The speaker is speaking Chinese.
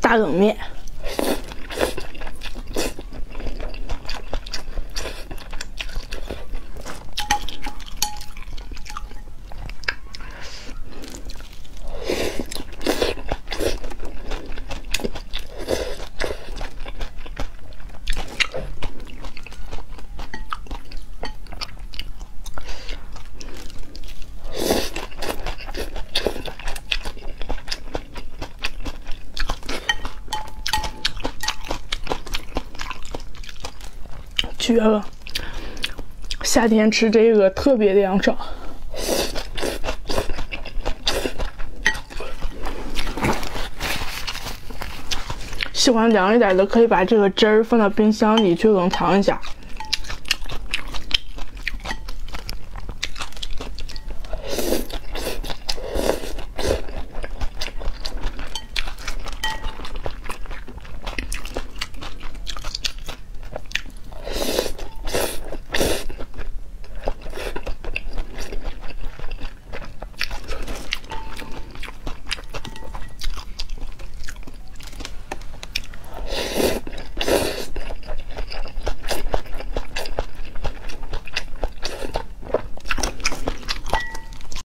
大冷面。绝了！夏天吃这个特别凉爽。喜欢凉一点的，可以把这个汁儿放到冰箱里去冷藏一下。